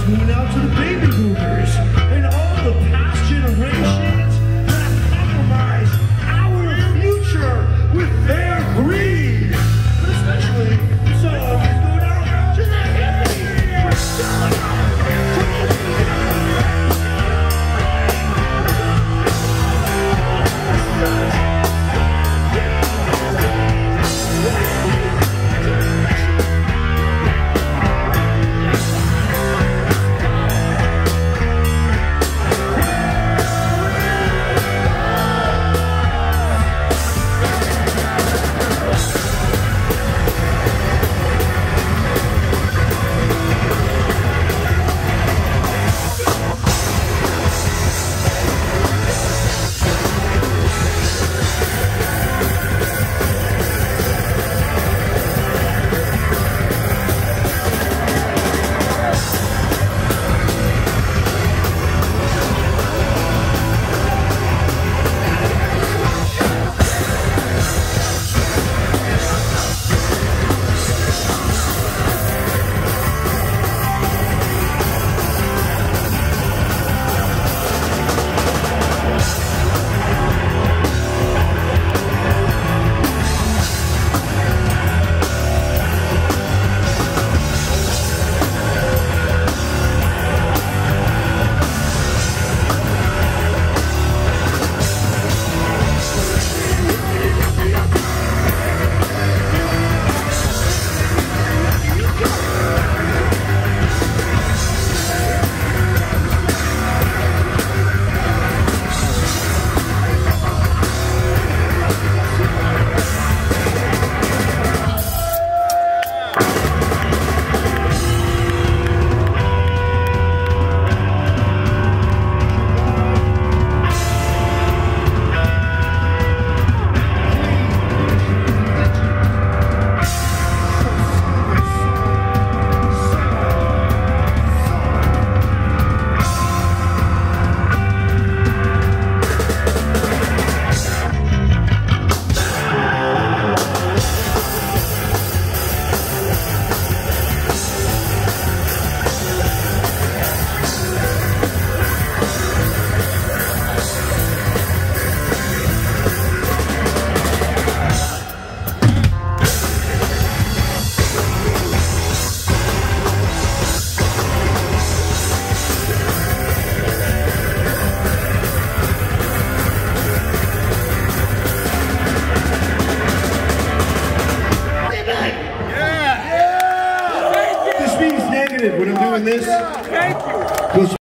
is going out to the baby boomers and all the past generations that have compromised our future with their greed. But especially, the song is going out to the hippies. When I'm doing this,